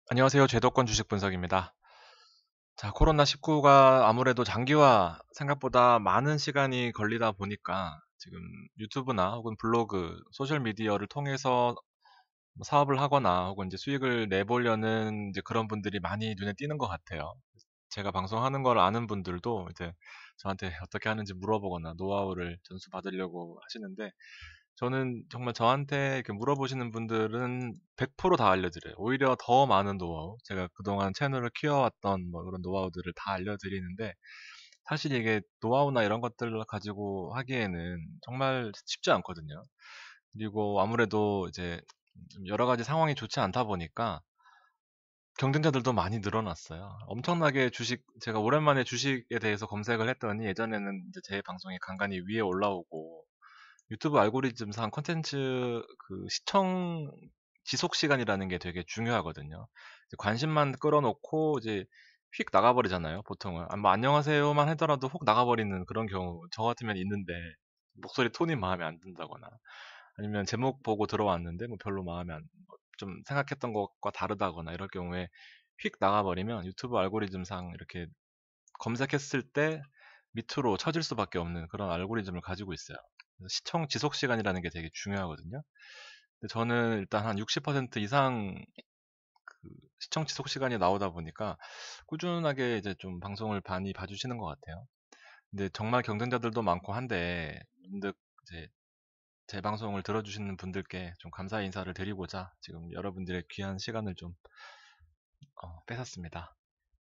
안녕하세요. 제도권 주식 분석입니다. 자, 코로나19가 아무래도 장기화 생각보다 많은 시간이 걸리다 보니까 지금 유튜브나 혹은 블로그, 소셜 미디어를 통해서 뭐 사업을 하거나 혹은 이제 수익을 내보려는 이제 그런 분들이 많이 눈에 띄는 것 같아요. 제가 방송하는 걸 아는 분들도 이제 저한테 어떻게 하는지 물어보거나 노하우를 전수 받으려고 하시는데 저는 정말 저한테 이렇게 물어보시는 분들은 100%다 알려드려요. 오히려 더 많은 노하우, 제가 그동안 채널을 키워왔던 뭐 그런 노하우들을 다 알려드리는데, 사실 이게 노하우나 이런 것들을 가지고 하기에는 정말 쉽지 않거든요. 그리고 아무래도 이제 좀 여러 가지 상황이 좋지 않다 보니까 경쟁자들도 많이 늘어났어요. 엄청나게 제가 오랜만에 주식에 대해서 검색을 했더니 예전에는 이제 제 방송이 간간히 위에 올라오고 유튜브 알고리즘상 컨텐츠 그 시청 지속 시간이라는 게 되게 중요하거든요. 이제 관심만 끌어놓고 이제 휙 나가버리잖아요, 보통은. 뭐 안녕하세요만 하더라도 훅 나가버리는 그런 경우 저 같으면 있는데 목소리 톤이 마음에 안 든다거나 아니면 제목 보고 들어왔는데 뭐 별로 좀 생각했던 것과 다르다거나 이럴 경우에 휙 나가버리면 유튜브 알고리즘상 이렇게 검색했을 때 밑으로 처질 수밖에 없는 그런 알고리즘을 가지고 있어요. 그래서 시청 지속 시간이라는 게 되게 중요하거든요. 근데 저는 일단 한 60% 이상 그 시청 지속 시간이 나오다 보니까 꾸준하게 이제 좀 방송을 많이 봐주시는 것 같아요. 근데 정말 경쟁자들도 많고 한데 문득 이제 제 방송을 들어주시는 분들께 좀 감사 인사를 드리고자 지금 여러분들의 귀한 시간을 좀 뺏었습니다.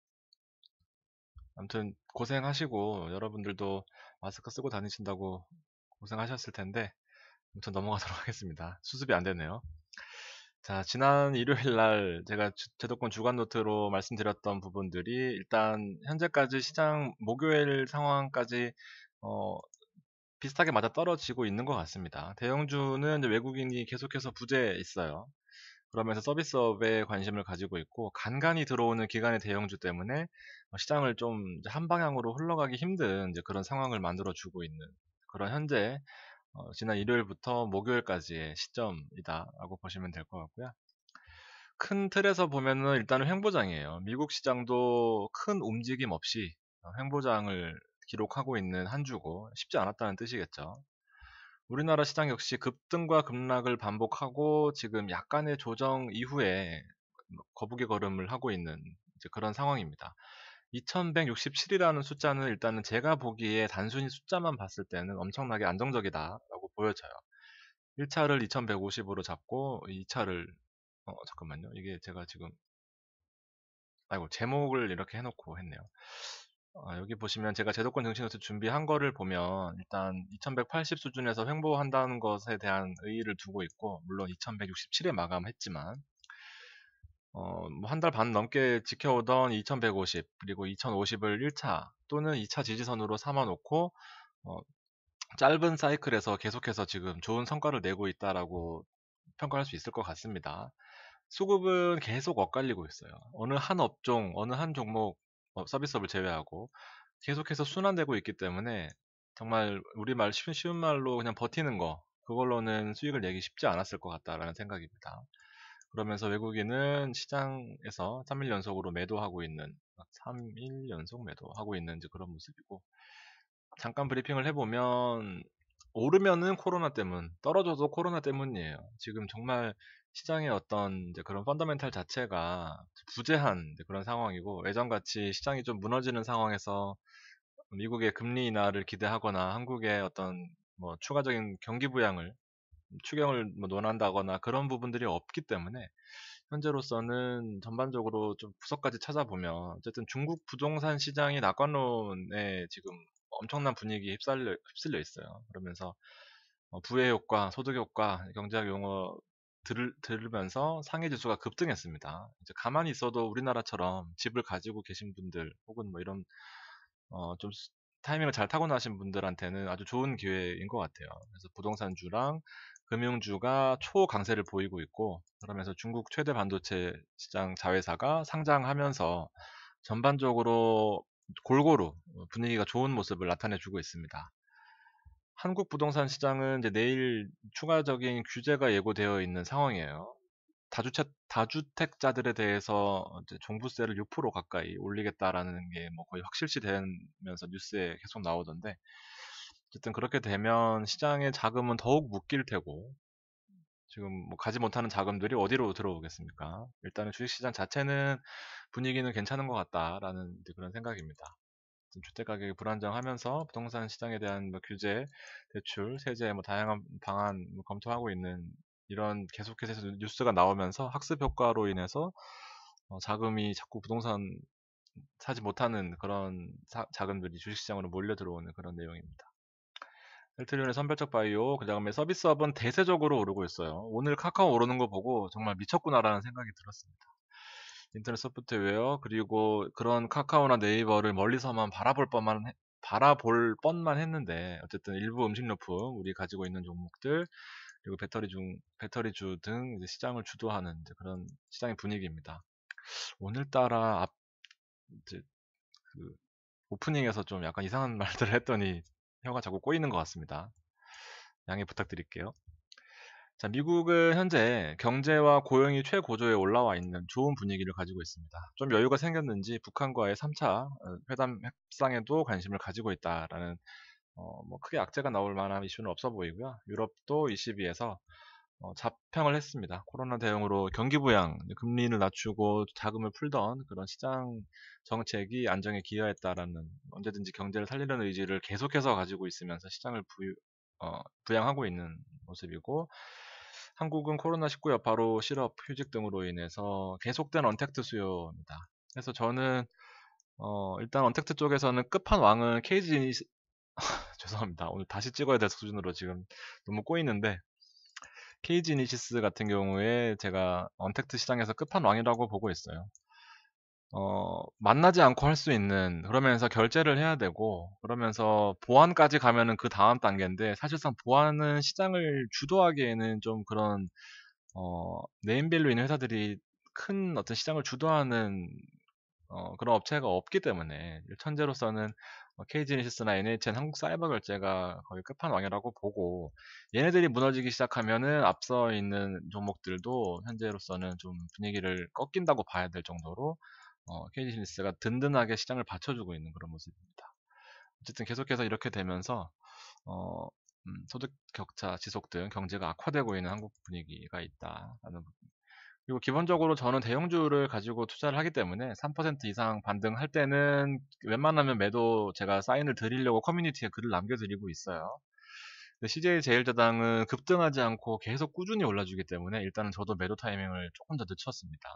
아무튼 고생하시고 여러분들도 마스크 쓰고 다니신다고 고생하셨을 텐데 아무튼 넘어가도록 하겠습니다. 수습이 안 되네요. 자, 지난 일요일 날 제가 제도권 주간 노트로 말씀드렸던 부분들이 일단 현재까지 시장 목요일 상황까지 어, 비슷하게 맞아떨어지고 있는 것 같습니다. 대형주는 이제 외국인이 계속해서 부재해 있어요. 그러면서 서비스업에 관심을 가지고 있고 간간이 들어오는 기관의 대형주 때문에 시장을 좀 이제 한 방향으로 흘러가기 힘든 이제 그런 상황을 만들어 주고 있는 그런 현재 지난 일요일부터 목요일까지의 시점이다라고 보시면 될 것 같고요. 큰 틀에서 보면은 일단은 횡보장이에요. 미국 시장도 큰 움직임 없이 횡보장을 기록하고 있는 한 주고 쉽지 않았다는 뜻이겠죠. 우리나라 시장 역시 급등과 급락을 반복하고 지금 약간의 조정 이후에 거북이 걸음을 하고 있는 이제 그런 상황입니다. 2167이라는 숫자는 일단은 제가 보기에 단순히 숫자만 봤을 때는 엄청나게 안정적이다라고 보여져요. 1차를 2150으로 잡고 2차를 잠깐만요. 이게 제가 지금 아이고 제목을 이렇게 해놓고 했네요. 여기 보시면 제가 제도권 증시노트 준비한 거를 보면 일단 2180 수준에서 횡보한다는 것에 대한 의의를 두고 있고 물론 2167에 마감했지만 뭐 한 달 반 넘게 지켜오던 2150 그리고 2050을 1차 또는 2차 지지선으로 삼아놓고 어, 짧은 사이클에서 계속해서 지금 좋은 성과를 내고 있다라고 평가할 수 있을 것 같습니다. 수급은 계속 엇갈리고 있어요. 어느 한 업종, 어느 한 종목 서비스업을 제외하고 계속해서 순환되고 있기 때문에 정말 우리말 쉬운 말로 그냥 버티는 거 그걸로는 수익을 내기 쉽지 않았을 것 같다라는 생각입니다. 그러면서 외국인은 시장에서 3일 연속으로 매도하고 있는 3일 연속 매도하고 있는 이제 그런 모습이고 잠깐 브리핑을 해보면 오르면은 코로나 때문, 떨어져도 코로나 때문이에요. 지금 정말 시장의 어떤 이제 그런 펀더멘탈 자체가 부재한 이제 그런 상황이고 예전같이 시장이 좀 무너지는 상황에서 미국의 금리 인하를 기대하거나 한국의 어떤 뭐 추가적인 경기 부양을 추경을 뭐 논한다거나 그런 부분들이 없기 때문에 현재로서는 전반적으로 좀 구석까지 찾아보면 어쨌든 중국 부동산 시장이 낙관론에 지금 엄청난 분위기에 휩쓸려 있어요. 그러면서 부의 효과, 소득 효과, 경제학 용어 들으면서 상해 지수가 급등했습니다. 이제 가만히 있어도 우리나라처럼 집을 가지고 계신 분들 혹은 뭐 이런 좀 타이밍을 잘 타고나신 분들한테는 아주 좋은 기회인 것 같아요. 그래서 부동산주랑 금융주가 초강세를 보이고 있고, 그러면서 중국 최대 반도체 시장 자회사가 상장하면서 전반적으로 골고루 분위기가 좋은 모습을 나타내주고 있습니다. 한국 부동산 시장은 이제 내일 추가적인 규제가 예고되어 있는 상황이에요. 다주택자들에 대해서 이제 종부세를 6% 가까이 올리겠다라는 게 뭐 거의 확실시 되면서 뉴스에 계속 나오던데, 어쨌든 그렇게 되면 시장의 자금은 더욱 묶일 테고, 지금 뭐 가지 못하는 자금들이 어디로 들어오겠습니까? 일단은 주식시장 자체는 분위기는 괜찮은 것 같다라는 이제 그런 생각입니다. 지금 주택 가격이 불안정하면서 부동산 시장에 대한 뭐 규제, 대출, 세제 뭐 다양한 방안 뭐 검토하고 있는 이런 계속해서 뉴스가 나오면서 학습 효과로 인해서 자금이 자꾸 부동산 사지 못하는 그런 자금들이 주식시장으로 몰려 들어오는 그런 내용입니다. 셀트리온의 선별적 바이오, 그 다음에 서비스업은 대세적으로 오르고 있어요. 오늘 카카오 오르는 거 보고 정말 미쳤구나라는 생각이 들었습니다. 인터넷 소프트웨어, 그리고 그런 카카오나 네이버를 멀리서만 바라볼 뻔만 했는데, 어쨌든 일부 음식료품, 우리 가지고 있는 종목들, 그리고 배터리주 등 이제 시장을 주도하는 이제 그런 시장의 분위기입니다. 오늘따라 이제 그 오프닝에서 좀 약간 이상한 말들을 했더니 혀가 자꾸 꼬이는 것 같습니다. 양해 부탁드릴게요. 자, 미국은 현재 경제와 고용이 최고조에 올라와 있는 좋은 분위기를 가지고 있습니다. 좀 여유가 생겼는지 북한과의 3차 회담 협상에도 관심을 가지고 있다라는 뭐 크게 악재가 나올 만한 이슈는 없어 보이고요. 유럽도 ECB에서 잡평을 했습니다. 코로나 대응으로 경기 부양, 금리를 낮추고 자금을 풀던 그런 시장 정책이 안정에 기여했다라는, 언제든지 경제를 살리려는 의지를 계속해서 가지고 있으면서 시장을 부양하고 있는 모습이고, 한국은 코로나19 여파로 실업, 휴직 등으로 인해서 계속된 언택트 수요입니다. 그래서 저는 일단 언택트 쪽에서는 끝판왕은 KG 죄송합니다. 오늘 다시 찍어야 될 수준으로 지금 너무 꼬이는데, KG니시스 같은 경우에 제가 언택트 시장에서 끝판왕이라고 보고 있어요. 만나지 않고 할 수 있는, 그러면서 결제를 해야 되고, 그러면서 보안까지 가면은 그 다음 단계인데, 사실상 보안은 시장을 주도하기에는 좀 그런, 네임밸류 있는 회사들이 큰 어떤 시장을 주도하는 그런 업체가 없기 때문에, 천재로서는 KG니시스나 NHN 한국사이버결제가 거의 끝판왕이라고 보고, 얘네들이 무너지기 시작하면은 앞서 있는 종목들도 현재로서는 좀 분위기를 꺾인다고 봐야 될 정도로 KG니시스가 든든하게 시장을 받쳐주고 있는 그런 모습입니다. 어쨌든 계속해서 이렇게 되면서 어, 소득 격차 지속 등 경제가 악화되고 있는 한국 분위기가 있다라는 부분. 그리고 기본적으로 저는 대형주를 가지고 투자를 하기 때문에 3% 이상 반등할 때는 웬만하면 매도 제가 사인을 드리려고 커뮤니티에 글을 남겨드리고 있어요. CJ 제일제당은 급등하지 않고 계속 꾸준히 올라주기 때문에 일단은 저도 매도 타이밍을 조금 더 늦췄습니다.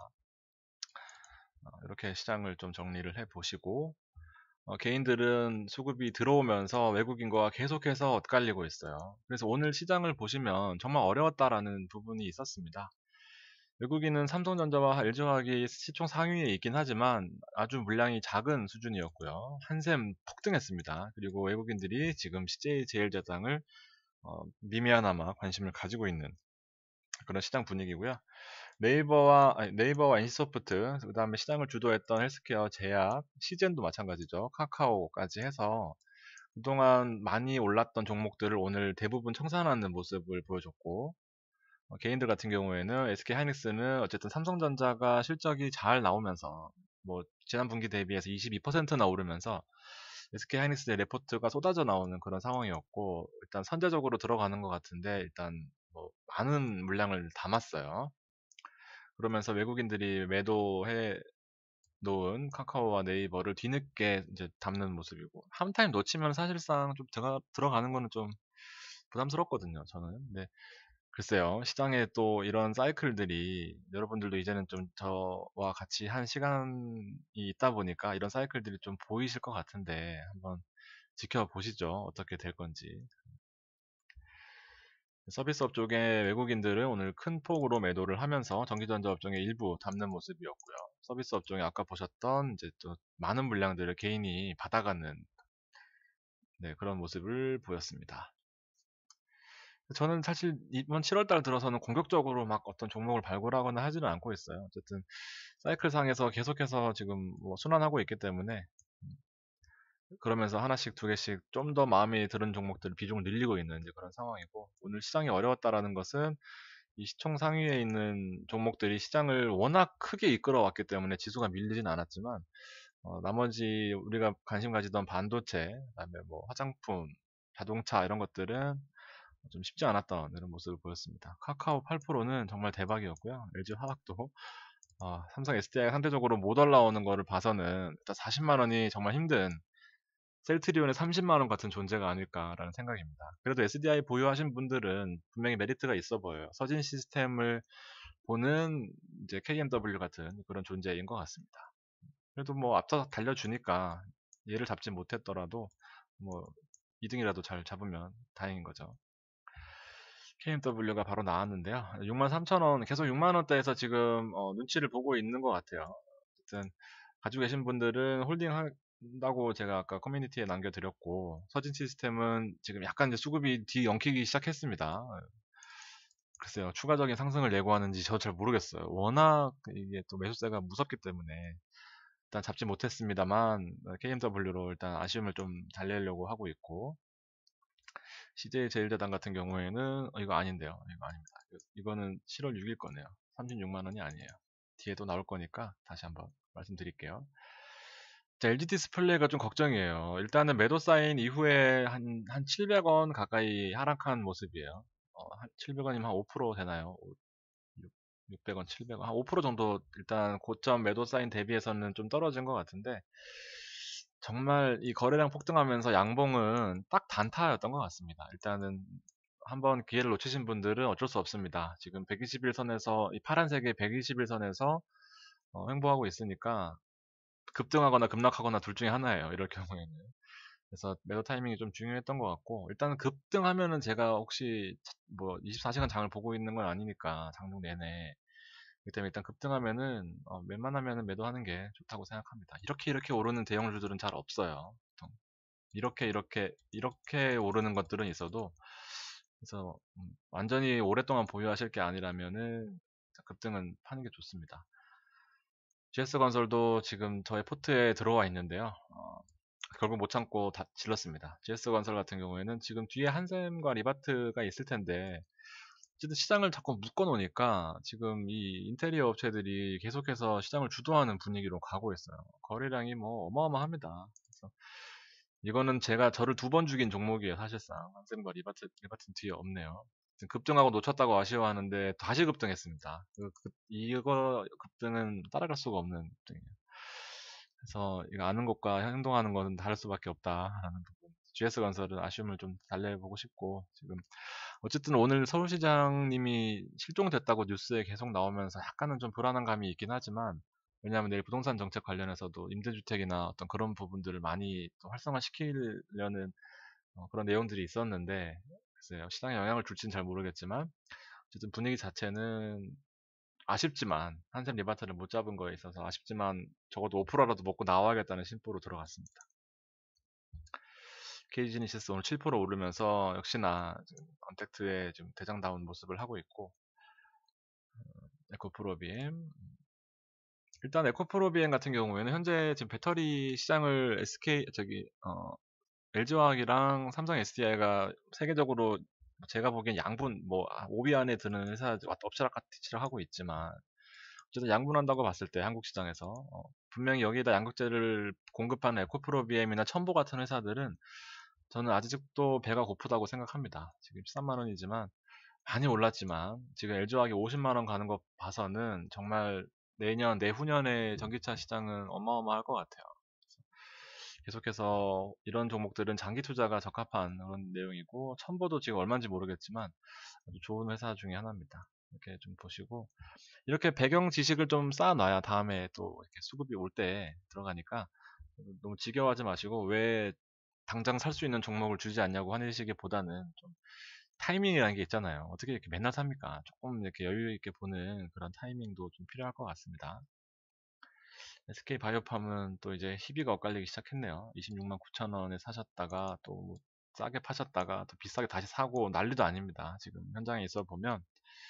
이렇게 시장을 좀 정리를 해 보시고, 개인들은 수급이 들어오면서 외국인과 계속해서 엇갈리고 있어요. 그래서 오늘 시장을 보시면 정말 어려웠다라는 부분이 있었습니다. 외국인은 삼성전자와 LG화학이 시총 상위에 있긴 하지만 아주 물량이 작은 수준이었고요. 한샘 폭등했습니다. 그리고 외국인들이 지금 CJ제일제당을 미미하나마 관심을 가지고 있는 그런 시장 분위기고요. 네이버와 NC소프트, 그다음에 시장을 주도했던 헬스케어, 제약, 시젠도 마찬가지죠. 카카오까지 해서 그동안 많이 올랐던 종목들을 오늘 대부분 청산하는 모습을 보여줬고, 개인들 같은 경우에는 SK 하이닉스는 어쨌든 삼성전자가 실적이 잘 나오면서 뭐 지난 분기 대비해서 22%나 오르면서 SK 하이닉스의 레포트가 쏟아져 나오는 그런 상황이었고, 일단 선제적으로 들어가는 것 같은데 일단 뭐 많은 물량을 담았어요. 그러면서 외국인들이 매도해 놓은 카카오와 네이버를 뒤늦게 이제 담는 모습이고, 한 타임 놓치면 사실상 좀 들어가는 거는 좀 부담스럽거든요, 저는. 근데 글쎄요, 시장에 또 이런 사이클들이, 여러분들도 이제는 좀 저와 같이 한 시간이 있다 보니까 이런 사이클들이 좀 보이실 것 같은데, 한번 지켜보시죠. 어떻게 될 건지. 서비스업 쪽에 외국인들은 오늘 큰 폭으로 매도를 하면서 전기전자 업종의 일부 담는 모습이었고요. 서비스 업종에 아까 보셨던 이제 또 많은 물량들을 개인이 받아가는, 네, 그런 모습을 보였습니다. 저는 사실 이번 7월달 들어서는 공격적으로 막 어떤 종목을 발굴하거나 하지는 않고 있어요. 어쨌든 사이클 상에서 계속해서 지금 뭐 순환하고 있기 때문에, 그러면서 하나씩 두 개씩 좀 더 마음에 드는 종목들 비중을 늘리고 있는 이제 그런 상황이고, 오늘 시장이 어려웠다라는 것은 이 시총 상위에 있는 종목들이 시장을 워낙 크게 이끌어왔기 때문에 지수가 밀리진 않았지만 나머지 우리가 관심 가지던 반도체, 그다음에 뭐 화장품, 자동차 이런 것들은 좀 쉽지 않았던 이런 모습을 보였습니다. 카카오 8%는 정말 대박이었고요. LG 화학도 삼성 SDI가 상대적으로 못 올라오는 거를 봐서는 일단 40만 원이 정말 힘든 셀트리온의 30만 원 같은 존재가 아닐까라는 생각입니다. 그래도 SDI 보유하신 분들은 분명히 메리트가 있어 보여요. 서진 시스템을 보는 이제 KMW 같은 그런 존재인 것 같습니다. 그래도 뭐 앞서 달려주니까 얘를 잡지 못했더라도 뭐 2등이라도 잘 잡으면 다행인 거죠. KMW가 바로 나왔는데요. 63,000원, 계속 6만원대에서 지금 눈치를 보고 있는 것 같아요. 어쨌든 가지고 계신 분들은 홀딩 한다고 제가 아까 커뮤니티에 남겨드렸고, 서진 시스템은 지금 약간 이제 수급이 뒤엉키기 시작했습니다. 글쎄요, 추가적인 상승을 예고하는지 저 잘 모르겠어요. 워낙 이게 또 매수세가 무섭기 때문에 일단 잡지 못했습니다만 KMW로 일단 아쉬움을 좀 달래려고 하고 있고, CJ 제일제당 같은 경우에는 이거 아닌데요. 이거 아닙니다. 이거는 7월 6일 거네요. 36만 원이 아니에요. 뒤에도 나올 거니까 다시 한번 말씀드릴게요. 자, LG 디스플레이가 좀 걱정이에요. 일단은 매도 사인 이후에 한 700원 가까이 하락한 모습이에요. 한 700원이면 한 5% 되나요? 600원, 700원, 한 5% 정도 일단 고점 매도 사인 대비해서는 좀 떨어진 것 같은데, 정말 이 거래량 폭등하면서 양봉은 딱 단타였던 것 같습니다. 일단은 한번 기회를 놓치신 분들은 어쩔 수 없습니다. 지금 121선에서 이 파란색의 121선에서 횡보하고 있으니까 급등하거나 급락하거나 둘 중에 하나예요. 이럴 경우에는. 그래서 매도 타이밍이 좀 중요했던 것 같고, 일단 급등하면은 제가 혹시 뭐 24시간 장을 보고 있는 건 아니니까 장중 내내, 그렇기 때문에 일단 급등하면은 웬만하면은 매도하는 게 좋다고 생각합니다. 이렇게 오르는 대형주들은 잘 없어요. 보통. 이렇게 오르는 것들은 있어도, 그래서 완전히 오랫동안 보유하실 게 아니라면은 급등은 파는 게 좋습니다. GS건설도 지금 저의 포트에 들어와 있는데요. 결국 못 참고 다 질렀습니다. GS건설 같은 경우에는 지금 뒤에 한샘과 리바트가 있을 텐데, 어쨌든 시장을 자꾸 묶어 놓으니까 지금 이 인테리어 업체들이 계속해서 시장을 주도하는 분위기로 가고 있어요. 거래량이 뭐 어마어마합니다. 그래서 이거는 제가 저를 2번 죽인 종목이에요, 사실상. 한샘과 리바트는 뒤에 없네요. 지금 급등하고 놓쳤다고 아쉬워하는데 다시 급등했습니다. 이거 급등은 따라갈 수가 없는 급등이에요. 그래서 이거 아는 것과 행동하는 것은 다를 수밖에 없다라는 부분. GS건설은 아쉬움을 좀 달래보고 싶고, 지금 어쨌든 오늘 서울시장님이 실종됐다고 뉴스에 계속 나오면서 약간은 좀 불안한 감이 있긴 하지만, 왜냐하면 내일 부동산 정책 관련해서도 임대주택이나 어떤 그런 부분들을 많이 또 활성화시키려는 그런 내용들이 있었는데, 글쎄요, 시장에 영향을 줄지는 잘 모르겠지만, 어쨌든 분위기 자체는 아쉽지만, 한샘 리바트를 못 잡은 거에 있어서 아쉽지만 적어도 5%라도 먹고 나와야겠다는 심보로 들어갔습니다. KG제니시스 오늘 7% 오르면서 역시나 언택트의 좀 대장다운 모습을 하고 있고, 에코프로비엠, 일단 에코프로비엠 같은 경우에는 현재 지금 배터리 시장을 LG화학이랑 삼성 SDI가 세계적으로 제가 보기엔 양분, 뭐 5위 안에 드는 회사 업체랑 하고 있지만, 어쨌든 양분한다고 봤을 때 한국 시장에서 분명히 여기에다 양극재를 공급하는 에코프로비엠이나 첨보 같은 회사들은 저는 아직도 배가 고프다고 생각합니다. 지금 13만 원이지만 많이 올랐지만 지금 LG화학이 50만 원 가는 거 봐서는 정말 내년 내후년에 전기차 시장은 어마어마할 것 같아요. 계속해서 이런 종목들은 장기 투자가 적합한 그런 내용이고, 첨보도 지금 얼마인지 모르겠지만 아주 좋은 회사 중에 하나입니다. 이렇게 좀 보시고, 이렇게 배경 지식을 좀 쌓아놔야 다음에 또 이렇게 수급이 올 때 들어가니까 너무 지겨워하지 마시고, 왜 당장 살 수 있는 종목을 주지 않냐고 하시기보다는 좀 타이밍이라는 게 있잖아요. 어떻게 이렇게 맨날 삽니까? 조금 이렇게 여유 있게 보는 그런 타이밍도 좀 필요할 것 같습니다. SK 바이오팜은 또 이제 희비가 엇갈리기 시작했네요. 26만 9천 원에 사셨다가 또 싸게 파셨다가 또 비싸게 다시 사고 난리도 아닙니다. 지금 현장에 있어 보면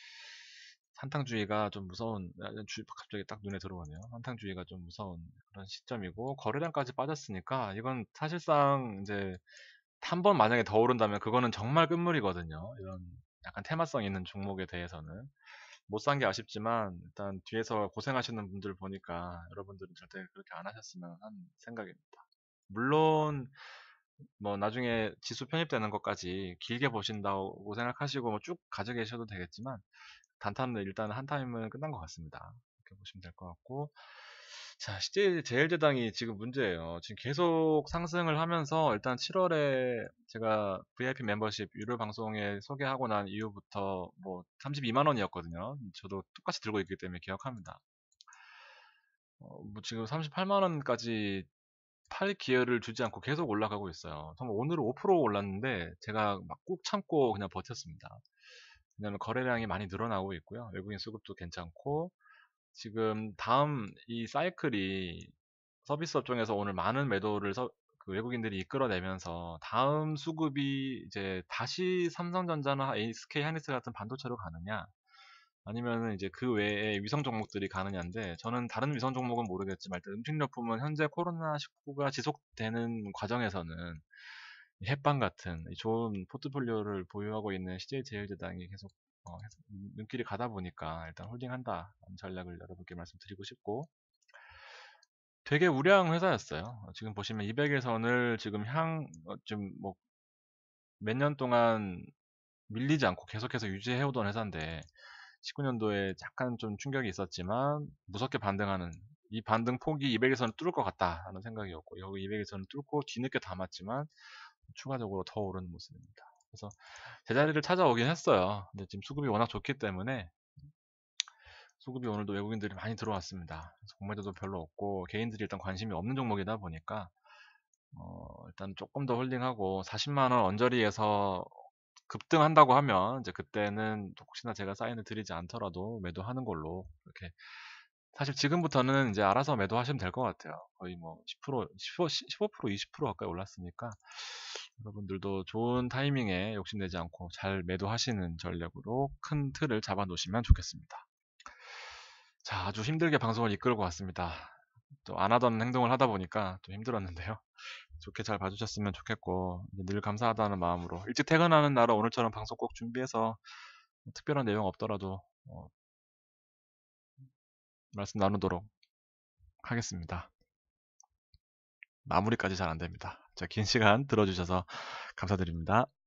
한탕주의가 좀 무서운, 갑자기 딱 눈에 들어오네요. 한탕주의가 좀 무서운 그런 시점이고, 거래량까지 빠졌으니까 이건 사실상 이제 한 번 만약에 더 오른다면 그거는 정말 끝물이거든요. 이런 약간 테마성 있는 종목에 대해서는 못 산 게 아쉽지만 일단 뒤에서 고생하시는 분들 보니까 여러분들은 절대 그렇게 안 하셨으면 하는 생각입니다. 물론 뭐 나중에 지수 편입되는 것까지 길게 보신다고 생각하시고 뭐쭉 가져 계셔도 되겠지만 단타는 일단 한 타임은 끝난 것 같습니다. 이렇게 보시면 될 것 같고, 자, 제일제당이 지금 문제예요. 지금 계속 상승을 하면서 일단 7월에 제가 VIP 멤버십 유료 방송에 소개하고 난 이후부터 뭐 32만 원이었거든요. 저도 똑같이 들고 있기 때문에 기억합니다. 뭐 지금 38만 원까지 팔 기회를 주지 않고 계속 올라가고 있어요. 정말 오늘은 5% 올랐는데 제가 막 꾹 참고 그냥 버텼습니다. 왜냐면 거래량이 많이 늘어나고 있고요. 외국인 수급도 괜찮고 지금 다음 이 사이클이 서비스 업종에서 오늘 많은 매도를 그 외국인들이 이끌어내면서 다음 수급이 이제 다시 삼성전자나 SK 하이닉스 같은 반도체로 가느냐 아니면은 이제 그 외에 위성 종목들이 가느냐인데 저는 다른 위성 종목은 모르겠지만 일단 음식료품은 현재 코로나19가 지속되는 과정에서는 이 햇빵 같은 이 좋은 포트폴리오를 보유하고 있는 CJ제일제당이 계속 눈길이 가다 보니까 일단 홀딩한다는 전략을 여러분께 말씀드리고 싶고 되게 우량 회사였어요. 지금 보시면 200일선을 지금 지금 뭐 몇 년 동안 밀리지 않고 계속해서 유지해오던 회사인데 19년도에 약간 좀 충격이 있었지만 무섭게 반등하는 이 반등 폭이 200일선을 뚫을 것 같다라는 생각이었고 여기 200일선을 뚫고 뒤늦게 담았지만 추가적으로 더 오르는 모습입니다. 그래서 제자리를 찾아오긴 했어요. 근데 지금 수급이 워낙 좋기 때문에 수급이 오늘도 외국인들이 많이 들어왔습니다. 그래서 공매도도 별로 없고 개인들이 일단 관심이 없는 종목이다 보니까 일단 조금 더 홀딩하고 40만 원 언저리에서 급등한다고 하면 이제 그때는 혹시나 제가 사인을 드리지 않더라도 매도하는 걸로 이렇게 사실 지금부터는 이제 알아서 매도하시면 될 것 같아요. 거의 뭐 10%, 15%, 20% 가까이 올랐으니까 여러분들도 좋은 타이밍에 욕심내지 않고 잘 매도하시는 전략으로 큰 틀을 잡아 놓으시면 좋겠습니다. 자, 아주 힘들게 방송을 이끌고 왔습니다. 또 안 하던 행동을 하다 보니까 또 힘들었는데요. 좋게 잘 봐주셨으면 좋겠고 늘 감사하다는 마음으로 일찍 퇴근하는 날은 오늘처럼 방송 꼭 준비해서 특별한 내용 없더라도 말씀 나누도록 하겠습니다. 마무리까지 잘 안됩니다. 긴 시간 들어주셔서 감사드립니다.